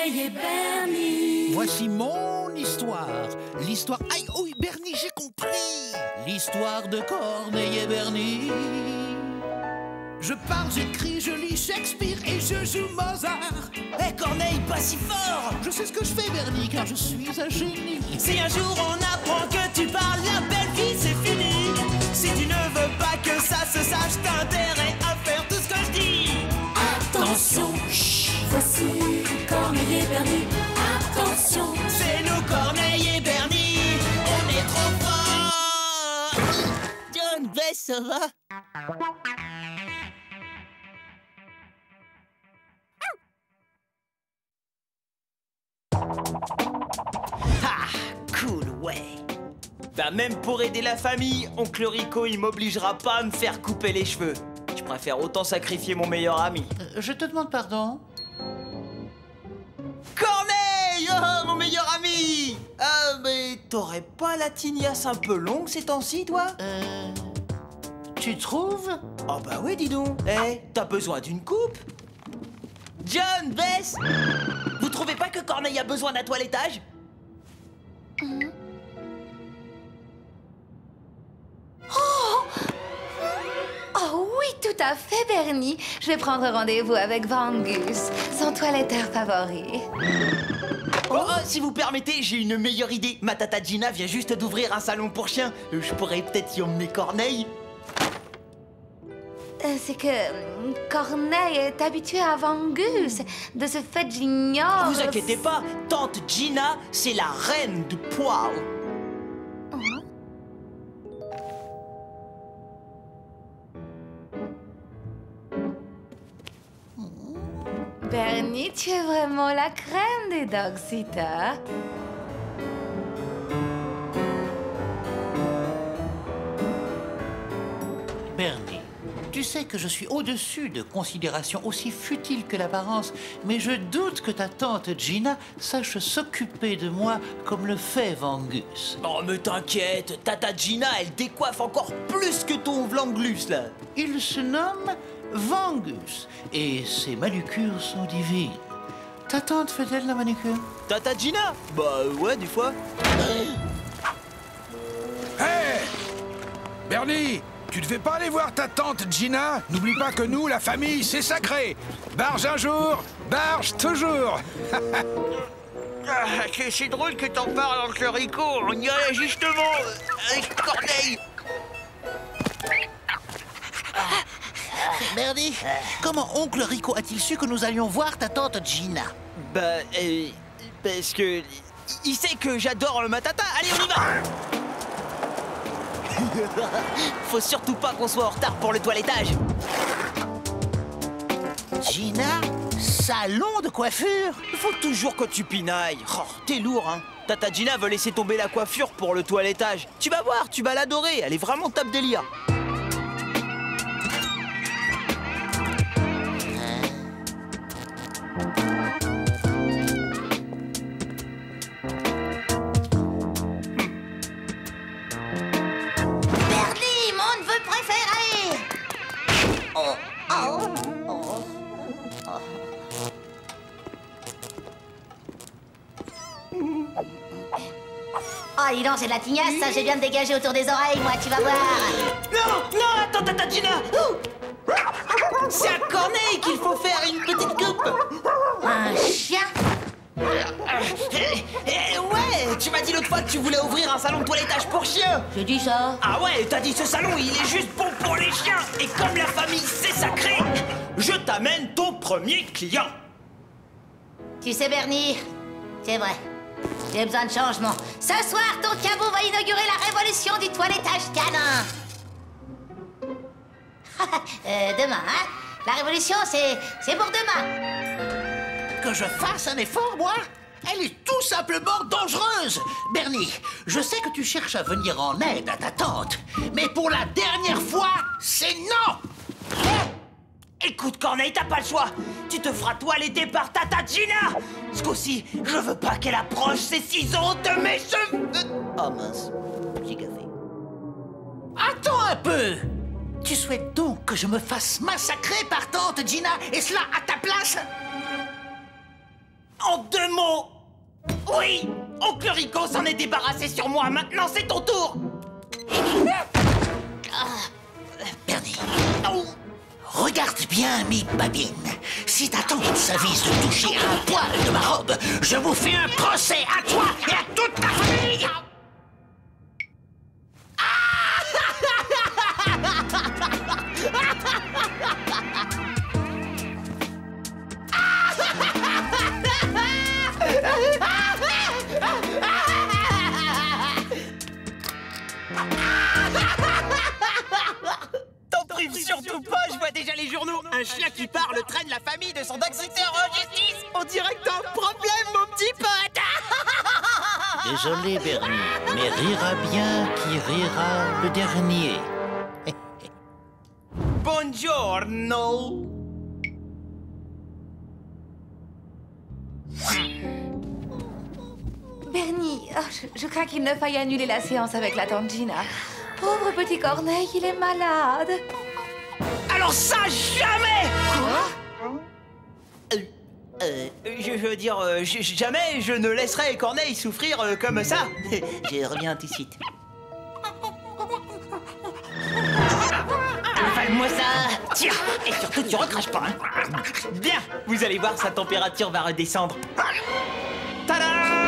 Corneille et Bernie. Voici mon histoire. L'histoire... Aïe, oui, Bernie, j'ai compris. L'histoire de Corneille et Bernie. Je parle, j'écris, je lis Shakespeare et je joue Mozart. Hé Corneille, pas si fort! Je sais ce que je fais, Bernie, car je suis un génie. Si un jour on apprend que tu parles, la belle vie c'est fini. Si tu ne veux pas que ça se sache, t'as intérêt à faire tout ce que je dis. Attention, chut, voici Corneille et Bernie. Attention, C'est nous Corneille et Bernie, on est trop forts. John Bess, ça va? Ah, cool, ouais. Bah même pour aider la famille, oncle Rico il m'obligera pas à me faire couper les cheveux. Je préfère autant sacrifier mon meilleur ami. Je te demande pardon. Corneille, oh, mon meilleur ami. Ah mais t'aurais pas la tignasse un peu longue ces temps-ci, toi? Tu trouves? Oh bah oui, dis donc. Eh, t'as besoin d'une coupe? John, Bess, vous trouvez pas que Corneille a besoin d'un toilettage? Oh oui, tout à fait, Bernie. Je vais prendre rendez-vous avec Vangus, son toiletteur favori. Oh, si vous permettez, j'ai une meilleure idée. Ma tata Gina vient juste d'ouvrir un salon pour chiens. Je pourrais peut-être y emmener Corneille. C'est que Corneille est habitué à Vangus. De ce fait, j'ignore... Vous inquiétez pas, tante Gina, c'est la reine du poil. Bernie, tu es vraiment la crème des dog-sitters. Bernie, tu sais que je suis au-dessus de considérations aussi futiles que l'apparence, mais je doute que ta tante Gina sache s'occuper de moi comme le fait Vangus. Oh, mais t'inquiète, tata Gina, elle décoiffe encore plus que ton Vlanglus, là. Il se nomme Vangus et ses manucures sont divines. Ta tante fait-elle la manucure? Tata Gina? Bah ouais, des fois. Hé Bernie, tu ne devais pas aller voir ta tante Gina? N'oublie pas que nous, la famille, c'est sacré. Barge un jour, barge toujours. C'est drôle que t'en parles, oncle Rico. On y allait justement avec Corneille. Bernie, comment oncle Rico a-t-il su que nous allions voir ta tante Gina? Bah, parce que... Il sait que j'adore ma tata. Allez, on y va. Faut surtout pas qu'on soit en retard pour le toilettage. Gina? Salon de coiffure? Faut toujours que tu pinailles. Oh, t'es lourd, hein. Tata Gina veut laisser tomber la coiffure pour le toilettage. Tu vas voir, tu vas l'adorer. Elle est vraiment top délire. Bernie, mon neveu préféré. Oh, dis donc, c'est de la tignasse, ça, j'ai bien de dégager autour des oreilles, moi, tu vas voir. Non, non, attends, Tata Gina. C'est à Corneille qu'il faut faire une petite coupe. Un chien? Ouais, tu m'as dit l'autre fois que tu voulais ouvrir un salon de toilettage pour chiens. J'ai dit ça. Ah ouais, t'as dit ce salon, il est juste bon pour les chiens. Et comme la famille, c'est sacré, je t'amène ton premier client. Tu sais, Bernie, c'est vrai. J'ai besoin de changement. Ce soir, ton cabot va inaugurer la révolution du toilettage canin. Demain, hein? La révolution, c'est pour demain. Que je fasse un effort, moi? Elle est tout simplement dangereuse! Bernie, je sais que tu cherches à venir en aide à ta tante, mais pour la dernière fois, c'est non! Écoute, Corneille, t'as pas le choix. Tu te feras toiletter par Tata Gina. Ce coup-ci, je veux pas qu'elle approche ses ciseaux de mes cheveux. Oh mince, j'ai gaffé. Attends un peu! Tu souhaites donc que je me fasse massacrer par tante Gina, et cela à ta place? En 2 mots. Oui, oncle Rico s'en est débarrassé sur moi, maintenant c'est ton tour. Bernie, Oh. regarde bien mes babines. Si ta tante s'avise de toucher un poil de ma robe, je vous fais un procès à toi et à toute ta famille. T'en prives surtout pas, je vois déjà les journaux. Un chien qui parle traîne la famille de son dog-sitter en justice. On dirait que t'as un problème, mon petit pote. Désolé, Bernie, mais rira bien qui rira le dernier. Buongiorno. Bernie, oh, je crains qu'il ne faille annuler la séance avec la tante Gina. Pauvre petit Corneille, il est malade. Alors ça, jamais. Je veux dire, jamais je ne laisserai Corneille souffrir comme ça. Je reviens tout de suite. Avale-moi ça. Tiens, et surtout tu recraches pas. Hein. Bien, vous allez voir, sa température va redescendre. Tada!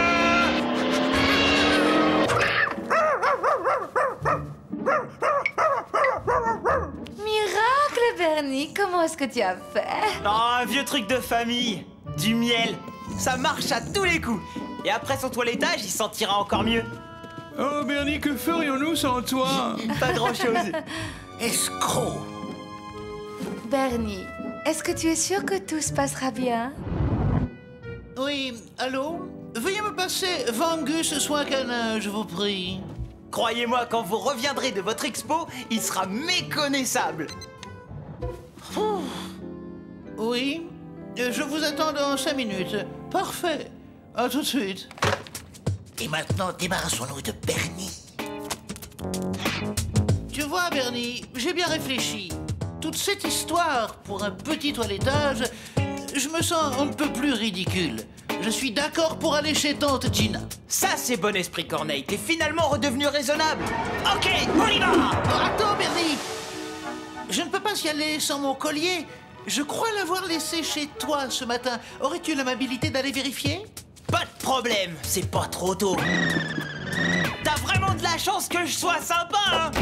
Miracle, Bernie, comment est-ce que tu as fait? Oh, un vieux truc de famille. Du miel. Ça marche à tous les coups. Et après son toilettage, il sentira encore mieux. Oh, Bernie, que ferions-nous sans toi? Pas grand-chose. Escroc. Bernie, est-ce que tu es sûr que tout se passera bien? Oui, allô? Veuillez me passer Vangus soin canin, je vous prie. Croyez-moi, quand vous reviendrez de votre expo, il sera méconnaissable. Oui, je vous attends dans 5 minutes. Parfait. À tout de suite. Et maintenant, débarrassons-nous de Bernie. Tu vois, Bernie, j'ai bien réfléchi. Toute cette histoire, pour un petit toilettage, je me sens un peu plus ridicule. Je suis d'accord pour aller chez tante Gina. Ça, c'est bon esprit, Corneille. T'es finalement redevenu raisonnable. Ok, on y va. Oh, attends, Bernie. Je ne peux pas y aller sans mon collier. Je crois l'avoir laissé chez toi ce matin. Aurais-tu l'amabilité d'aller vérifier? Pas de problème, c'est pas trop tôt. T'as vraiment de la chance que je sois sympa, hein.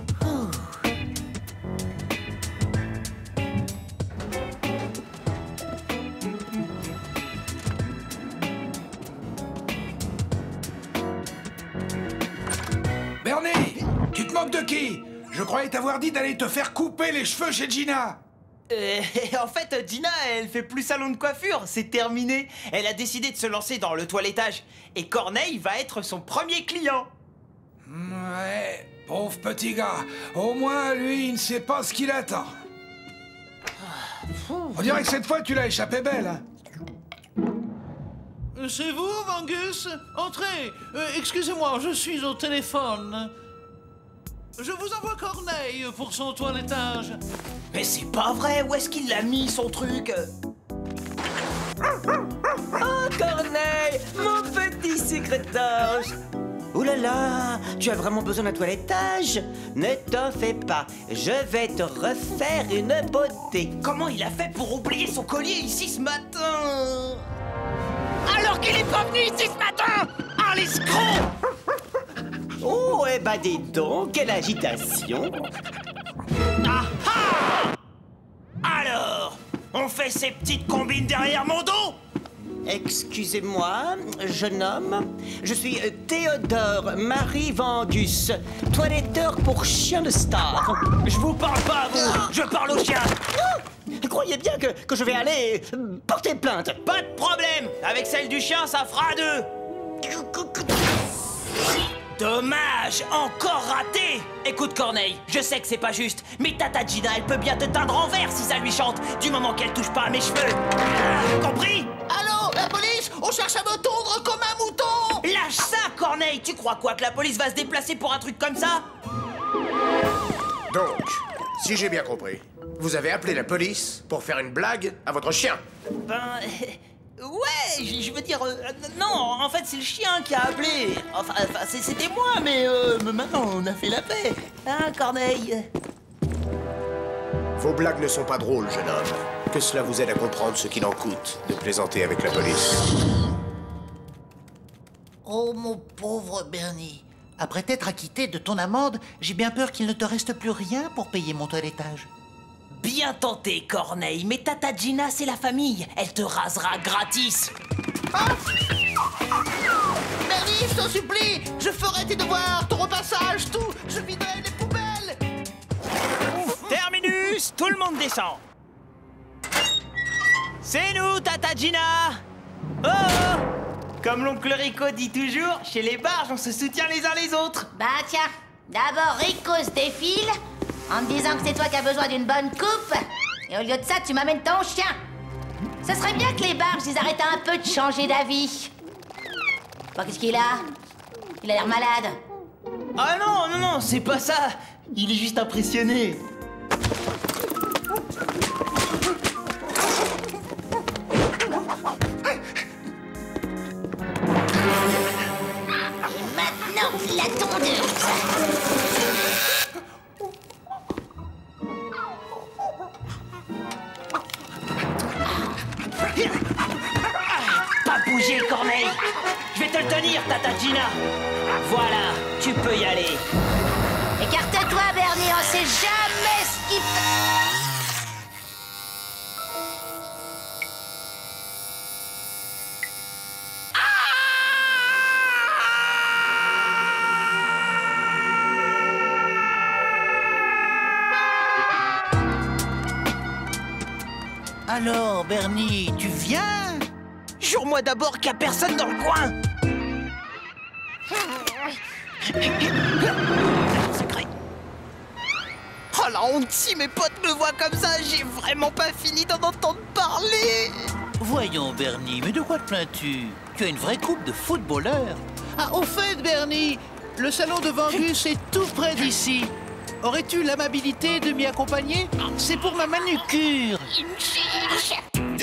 Bernie, tu te moques de qui? Je croyais t'avoir dit d'aller te faire couper les cheveux chez Gina. En fait, Gina, elle fait plus salon de coiffure, c'est terminé. Elle a décidé de se lancer dans le toilettage. Et Corneille va être son premier client. Ouais, pauvre petit gars. Au moins, lui, il ne sait pas ce qu'il attend. On dirait que cette fois, tu l'as échappé belle, hein. C'est vous, Vangus? Entrez. Excusez-moi, je suis au téléphone. Je vous envoie Corneille pour son toilettage. Mais c'est pas vrai, où est-ce qu'il l'a mis, son truc? Oh, Corneille, mon petit secrétaire. Ouh là là, tu as vraiment besoin d'un toilettage? Ne t'en fais pas, je vais te refaire une beauté. Comment il a fait pour oublier son collier ici ce matin? Alors qu'il est pas venu ici ce matin! Ah, l'escroc! Oh, eh ben dis donc, quelle agitation. Ah ah! Alors, on fait ces petites combines derrière mon dos? Excusez-moi, jeune homme, je suis Théodore Marie Vangus, toiletteur pour chien de star. Je vous parle pas à vous, je parle au chien. Croyez bien que je vais aller porter plainte. Pas de problème, avec celle du chien, ça fera 2. Dommage, encore raté. Écoute Corneille, je sais que c'est pas juste, mais Tata Gina, elle peut bien te teindre en vert si ça lui chante, du moment qu'elle touche pas à mes cheveux. Compris? Allô, la police? On cherche à me tondre comme un mouton! Lâche ça, Corneille. Tu crois quoi, que la police va se déplacer pour un truc comme ça? Donc, si j'ai bien compris, vous avez appelé la police pour faire une blague à votre chien. Ben... Ouais, je veux dire... non, en fait, c'est le chien qui a appelé. Enfin c'était moi, mais maintenant, on a fait la paix. Hein, Corneille? Vos blagues ne sont pas drôles, jeune homme. Que cela vous aide à comprendre ce qu'il en coûte de plaisanter avec la police. Oh, mon pauvre Bernie. Après t'être acquitté de ton amende, j'ai bien peur qu'il ne te reste plus rien pour payer mon toilettage. Bien tenté, Corneille, mais Tata Gina, c'est la famille. Elle te rasera gratis. Bernie, je t'en supplie, je ferai tes devoirs, ton repassage, tout. Je viderai les poubelles. Terminus, tout le monde descend. C'est nous, Tata Gina. Oh, oh. Comme l'oncle Rico dit toujours, chez les barges, on se soutient les uns les autres. Bah tiens, d'abord Rico se défile en me disant que c'est toi qui as besoin d'une bonne coupe. Et au lieu de ça, tu m'amènes ton chien. Ce serait bien que les barges, ils arrêtent un peu de changer d'avis. Bon, qu'est-ce qu'il a? Il a l'air malade. Ah non, c'est pas ça. Il est juste impressionné. Maintenant, la tondeuse. Pas bouger, Corneille. Je vais te le tenir, Tata Gina. Voilà, tu peux y aller. Écarte-toi, Bernie, on sait jamais ce qu'il fait. Alors, Bernie, tu viens? Jure-moi d'abord qu'il n'y a personne dans le coin. Secret. Oh la honte, si mes potes me voient comme ça, j'ai vraiment pas fini d'en entendre parler. Voyons, Bernie, mais de quoi te plains-tu? Tu as une vraie coupe de footballeur. Ah, au fait, Bernie, le salon de Vangus est tout près d'ici. Aurais-tu l'amabilité de m'y accompagner? C'est pour ma manucure. Il me cherche.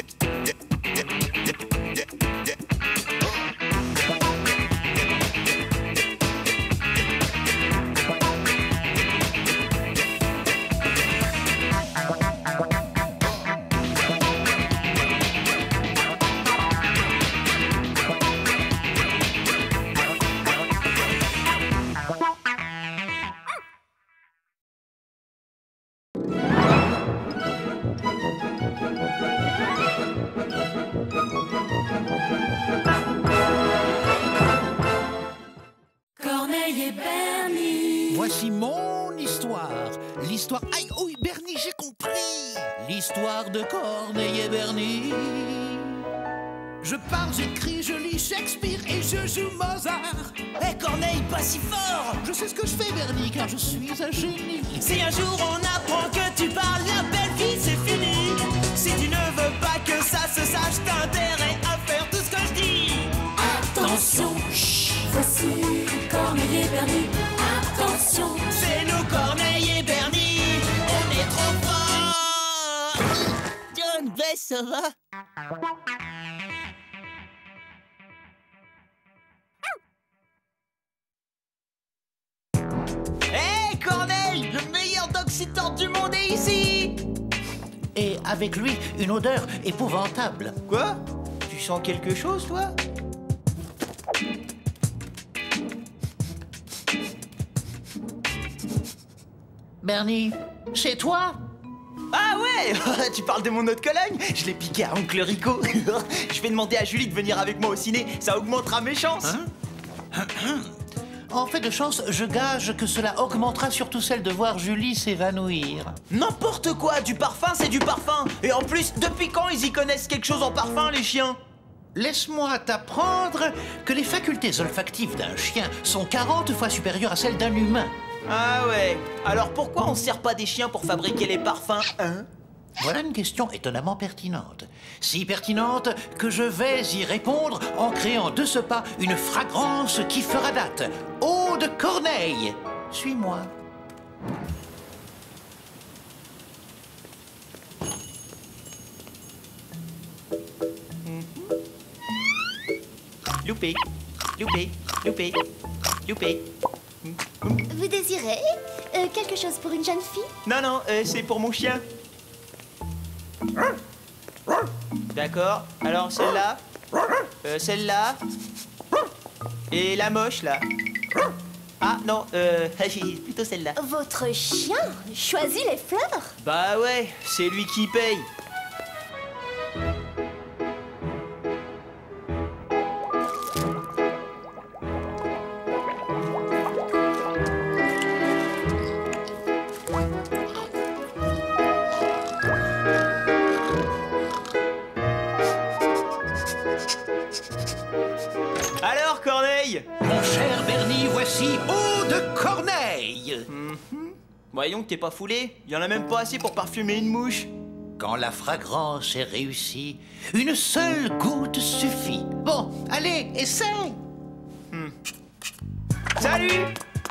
Corneille et Bernie. Voici mon histoire. L'histoire... Aïe, oui, Bernie, j'ai compris. L'histoire de Corneille et Bernie. Je parle, j'écris, je lis Shakespeare et je joue Mozart. Hé, Corneille, pas si fort. Je sais ce que je fais, Bernie, car je suis un génie. Si un jour on apprend que tu parles, la belle vie c'est fini. Si tu ne veux pas que ça se sache, t'as intérêt à faire tout ce que je dis. Attention, voici Corneille et Bernie. Attention, C'est nous, Corneille et Bernie. On est trop forts. John, baisse, ça va? Hé, Corneille, le meilleur dog-sitter du monde est ici. Et avec lui, une odeur épouvantable. Quoi? Tu sens quelque chose, toi? Bernie, c'est toi? Ah ouais. Tu parles de mon autre Cologne? Je l'ai piqué à oncle Rico. Je vais demander à Julie de venir avec moi au ciné, ça augmentera mes chances. En fait de chance, je gage que cela augmentera surtout celle de voir Julie s'évanouir. N'importe quoi, du parfum c'est du parfum. Et en plus, depuis quand ils y connaissent quelque chose en parfum, les chiens? Laisse-moi t'apprendre que les facultés olfactives d'un chien sont 40 fois supérieures à celles d'un humain. Ah ouais. Alors pourquoi on sert pas des chiens pour fabriquer les parfums, hein? Voilà une question étonnamment pertinente. Si pertinente que je vais y répondre en créant de ce pas une fragrance qui fera date. Eau de Corneille. Suis-moi. Loupé, loupé, loupé, loupé. Vous désirez quelque chose pour une jeune fille? Non, non, c'est pour mon chien. D'accord, alors celle-là, celle-là, et la moche, là. Ah, non, plutôt celle-là. Votre chien choisit les fleurs? Bah ouais, c'est lui qui paye. Alors, Corneille? Mon cher Bernie, voici eau de Corneille. Voyons que t'es pas foulé. Il y en a même pas assez pour parfumer une mouche. Quand la fragrance est réussie, une seule goutte suffit. Bon, allez, essaye. Salut!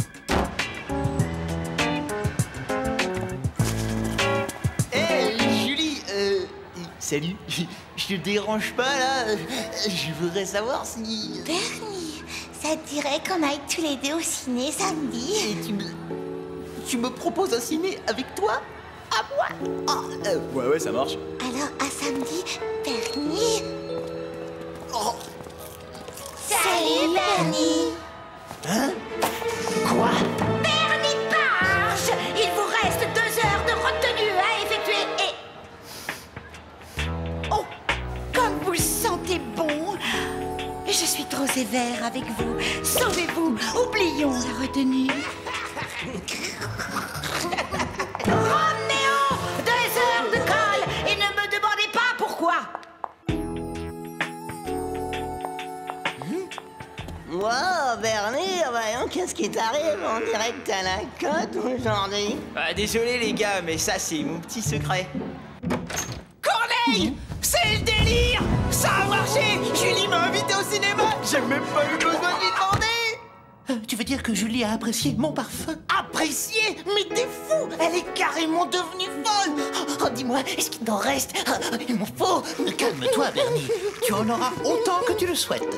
Julie, salut. Je te dérange pas là? Je voudrais savoir si... Bernie, ça te dirait qu'on aille tous les deux au ciné samedi? Et tu me proposes un ciné avec toi? À moi? Ah, ouais, ça marche. Alors, à samedi, Bernie. Oh. Salut, Bernie. Hein? Quoi? Bernie Barge! Il vous reste 2 heures de retenue à effectuer et... Oh, comme vous le sentez bon. Je suis trop sévère avec vous. Sauvez-vous. Oublions la retenue. Roméo! 2 heures de colle et ne me demandez pas pourquoi. Wow, Bernie, voyons, qu'est-ce qui t'arrive? On dirait que t'as la cote aujourd'hui. Ah, désolé les gars, mais ça c'est mon petit secret. Corneille, c'est le délire. Ça a marché. Julie m'a invité au cinéma. J'ai même pas eu besoin de lui demander. Tu veux dire que Julie a apprécié mon parfum? Apprécié? Mais t'es fou! Elle est carrément devenue folle! Oh, dis-moi, est-ce qu'il t'en reste? Il m'en faut! Calme-toi, Bernie. Tu en auras autant que tu le souhaites.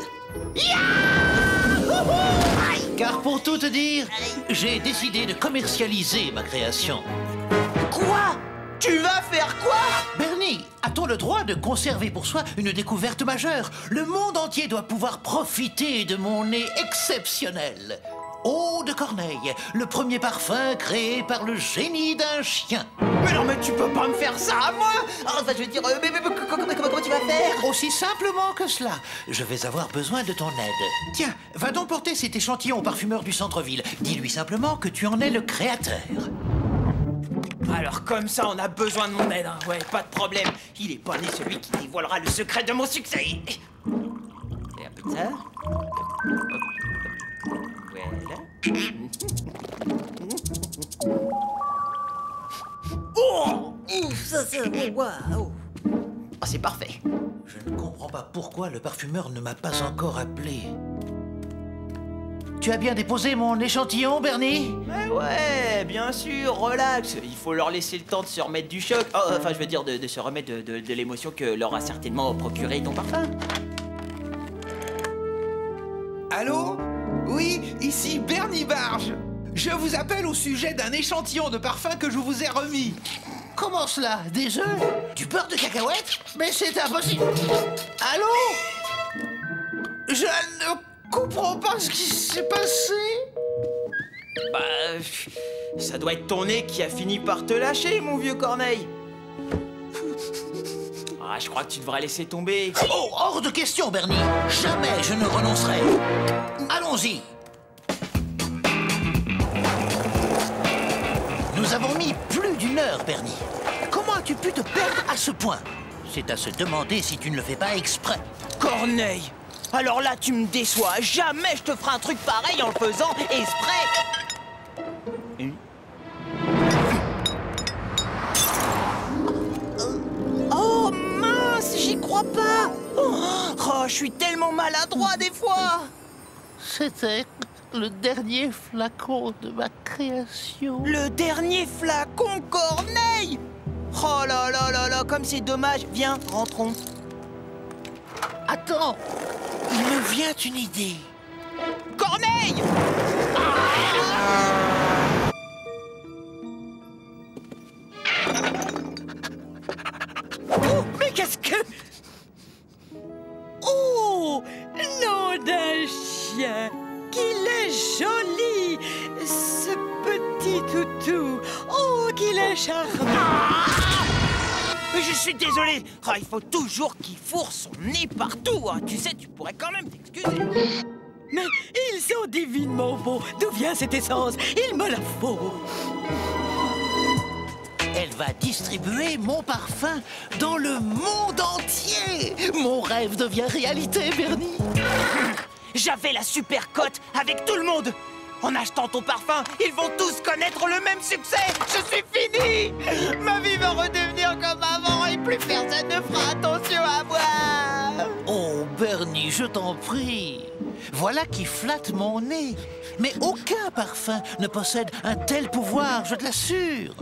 Car pour tout te dire, j'ai décidé de commercialiser ma création. Quoi? Tu vas faire quoi? Bernie, a-t-on le droit de conserver pour soi une découverte majeure? Le monde entier doit pouvoir profiter de mon nez exceptionnel. Eau de Corneille, le premier parfum créé par le génie d'un chien. Mais non, mais tu peux pas me faire ça à moi! Enfin, je veux dire, mais comment tu vas faire? Aussi simplement que cela, je vais avoir besoin de ton aide. Tiens, va donc porter cet échantillon au parfumeur du centre-ville. Dis-lui simplement que tu en es le créateur. Alors comme ça, on a besoin de mon aide, hein. Ouais, pas de problème. Il est pas né celui qui dévoilera le secret de mon succès. Et un peu de ça. Voilà. Oh! Ça c'est bon, waouh! Oh, c'est parfait. Je ne comprends pas pourquoi le parfumeur ne m'a pas encore appelé. Tu as bien déposé mon échantillon, Bernie? Mais ouais, bien sûr, relax. Il faut leur laisser le temps de se remettre du choc. Oh, enfin, je veux dire, de se remettre de l'émotion que leur a certainement procuré ton parfum. Allô? Oui, ici Bernie Barge. Je vous appelle au sujet d'un échantillon de parfum que je vous ai remis. Comment cela? Des œufs? Du beurre de cacahuète? Mais c'est impossible. Allô? Je ne comprends pas ce qui s'est passé. Bah, ça doit être ton nez qui a fini par te lâcher, mon vieux Corneille. Ah, je crois que tu devrais laisser tomber. Oh, hors de question, Bernie. Jamais je ne renoncerai. Allons-y. Nous avons mis plus d'1 heure, Bernie. Comment as-tu pu te perdre à ce point? C'est à se demander si tu ne le fais pas exprès. Corneille! Alors là, tu me déçois. Jamais je te ferai un truc pareil en le faisant exprès. Oh mince, j'y crois pas. Oh, je suis tellement maladroit des fois. C'était le dernier flacon de ma création. Le dernier flacon, Corneille. Oh là là là là, comme c'est dommage. Viens, rentrons. Attends, Il me vient une idée. Corneille! Oh, mais qu'est-ce que... Oh, nom d'un chien! Qu'il est joli, ce petit toutou! Oh, qu'il est charmant! Mais je suis désolé. Ah, il faut toujours qu'il fourre son nez partout. Hein. Tu sais, tu pourrais quand même t'excuser. Mais ils sont divinement beaux! D'où vient cette essence? Il me la faut! Elle va distribuer mon parfum dans le monde entier. Mon rêve devient réalité, Bernie. J'avais la super cote avec tout le monde. En achetant ton parfum, ils vont tous connaître le même succès. Je suis fini. Ma vie va redevenir comme avant et plus personne ne fera attention à moi. Oh, Bernie, je t'en prie. Voilà qui flatte mon nez. Mais aucun parfum ne possède un tel pouvoir, je te l'assure.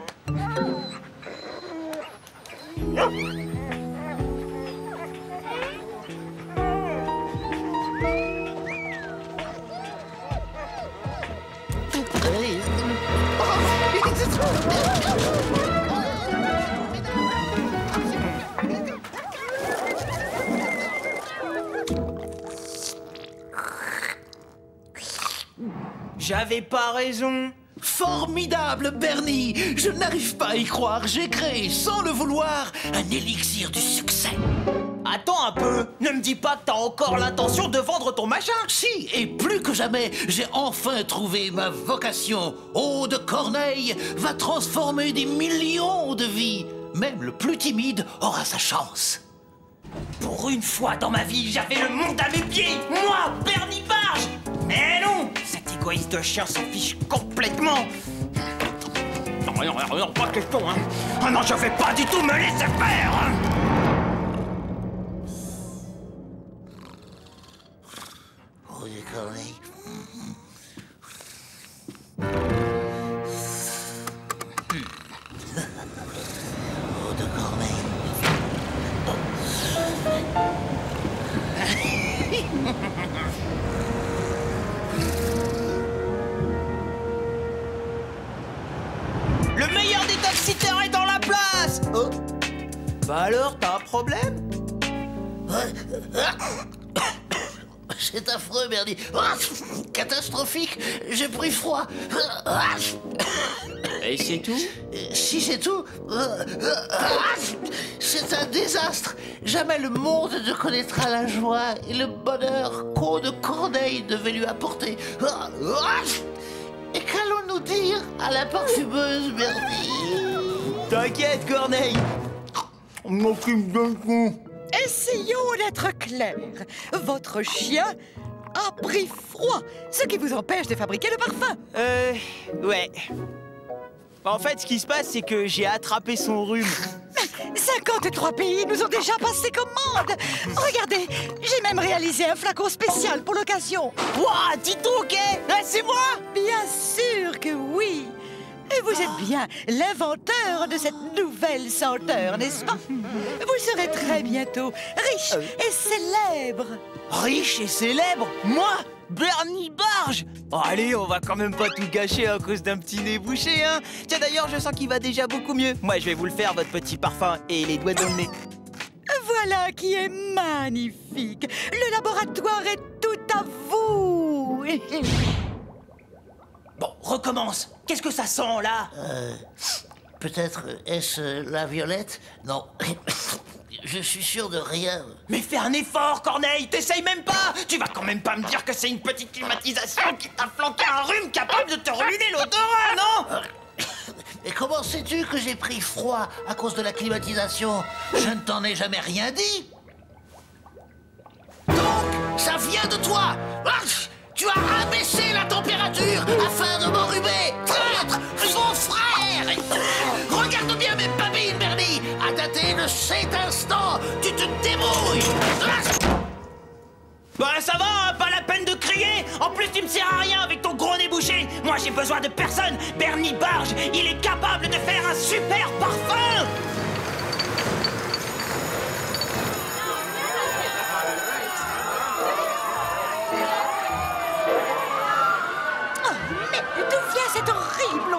J'avais pas raison. Formidable, Bernie! Je n'arrive pas à y croire. J'ai créé, sans le vouloir, un élixir du succès. Attends un peu. Ne me dis pas que t'as encore l'intention de vendre ton machin. Si, et plus que jamais, j'ai enfin trouvé ma vocation. Eau de Corneille va transformer des millions de vies. Même le plus timide aura sa chance. Pour une fois dans ma vie, j'avais le monde à mes pieds. Moi, Bernie Barge. Mais non, cet égoïste de chien s'en fiche complètement. Non, pas question, hein. Oh non, je vais pas du tout me laisser faire, hein. Eau de Corneille. Eau de Corneille. Le meilleur détoxitateur est dans la place. Oh. Bah alors, t'as un problème? C'est affreux, Bernie. Catastrophique. J'ai pris froid. Et c'est tout? Si c'est tout, c'est un désastre. Jamais le monde ne connaîtra la joie et le bonheur qu'Eau de Corneille devait lui apporter. Et qu'allons-nous dire à la parfumeuse, Bernie? T'inquiète, Corneille. On m'occupe d'un coup. Essayons d'être clairs. Votre chien a pris froid, ce qui vous empêche de fabriquer le parfum. Ouais. En fait, ce qui se passe, c'est que j'ai attrapé son rhume. 53 pays nous ont déjà passé commande. Regardez, j'ai même réalisé un flacon spécial pour l'occasion. Ouah, dis donc, c'est moi? Bien sûr que oui. Et vous êtes bien l'inventeur de cette nouvelle senteur, n'est-ce pas? Vous serez très bientôt riche et célèbre. Riche et célèbre? Moi? Bernie Barge? Oh, allez, on va quand même pas tout gâcher à cause d'un petit nez bouché, hein. Tiens, d'ailleurs, je sens qu'il va déjà beaucoup mieux. Moi, je vais vous le faire, votre petit parfum, et les doigts dans le nez. Voilà qui est magnifique. Le laboratoire est tout à vous. Bon, recommence. Qu'est-ce que ça sent, là? Peut-être est-ce la violette? Non. Je suis sûr de rien. Mais fais un effort, Corneille. T'essayes même pas. Tu vas quand même pas me dire que c'est une petite climatisation qui t'a flanqué un rhume capable de te ruiner l'odorat, non? Et comment sais-tu que j'ai pris froid à cause de la climatisation? Je ne t'en ai jamais rien dit. Donc, ça vient de toi. Tu as abaissé la température afin de m'enrhumer. Traître, faux frère. Regarde bien mes babines, Bernie. À dater de cet instant, tu te débrouilles. Bah ça va, hein, pas la peine de crier. En plus, tu me sers à rien avec ton gros nez bouché. Moi, j'ai besoin de personne. Bernie Barge, il est capable de faire un super parfum.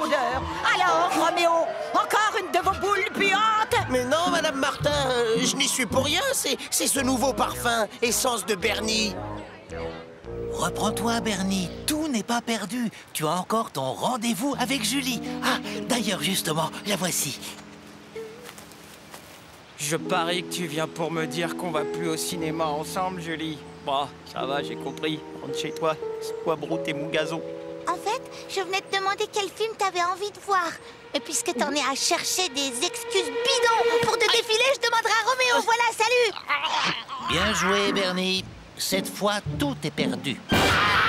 odeur. Alors, Roméo, encore une de vos boules puantes? Mais non, Madame Martin, je n'y suis pour rien. C'est ce nouveau parfum, essence de Bernie. Reprends-toi, Bernie, tout n'est pas perdu. Tu as encore ton rendez-vous avec Julie. Ah, d'ailleurs, justement, la voici. Je parie que tu viens pour me dire qu'on va plus au cinéma ensemble, Julie. Bon, ça va, j'ai compris. Rentre chez toi, c'est quoi brouter mon gazon? En fait, je venais te demander quel film t'avais envie de voir. Et puisque t'en es à chercher des excuses bidons pour te défiler, je demanderai à Roméo. Voilà, salut! Bien joué, Bernie. Cette fois, tout est perdu. Ah!